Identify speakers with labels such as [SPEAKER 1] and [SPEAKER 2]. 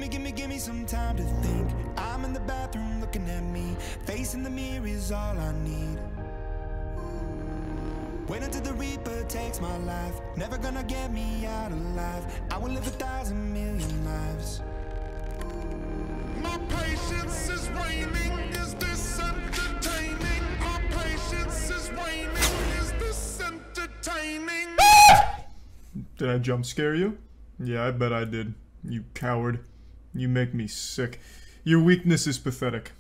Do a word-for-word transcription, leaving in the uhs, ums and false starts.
[SPEAKER 1] gimme, gimme some time to think. I'm in the bathroom looking at me. Facing the mirror is all I need. Wait until the Reaper takes my life. Never gonna get me out alive. I will live a thousand million lives.
[SPEAKER 2] My patience is waning. Is this entertaining? Our patience is waning. Is this entertaining?
[SPEAKER 3] Did I jump scare you? Yeah, I bet I did. You coward. You make me sick. Your weakness is pathetic.